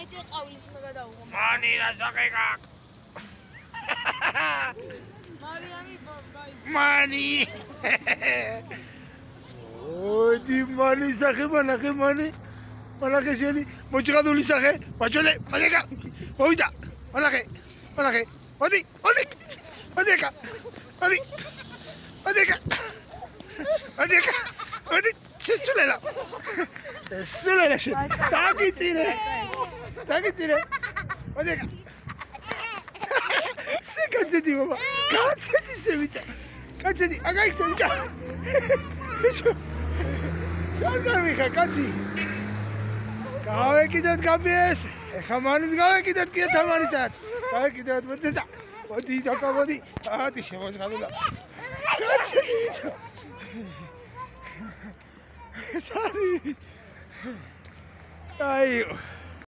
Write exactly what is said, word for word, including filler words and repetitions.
მაინც ყვავილის უნდა გადავუღო. მანი რასაკეკა. მარიამი ბაი. მანი. ოდი მანი სახე მანახე მანი. მანახე შენი მოჭღადული სახე. მაჯოლე, მაგეკა. მოვიდა. მანახე. მანახე. ოდი, ოდი. ოდიკა. ოდი. ოდიკა. ოდიკა. ოდი. შეშლელა. შეშლელა შე. დაგიწირე. დაგიწირე. ოდიკა. სიკაცეთი მama. კაცეთი შევიწე. კაცეთი, აგაიქცე ვიჭა. ბიჭო. სარგავიხა კაცი. გავეკიდეთ გაბიეს. ეხა მანის გავეკიდეთ კიდე თამარისად. გავეკიდეთ მოდი და. მოდი და მოდი. ადი შემოძღადა. კაცეთი ვიჭო. Sorry. Ai.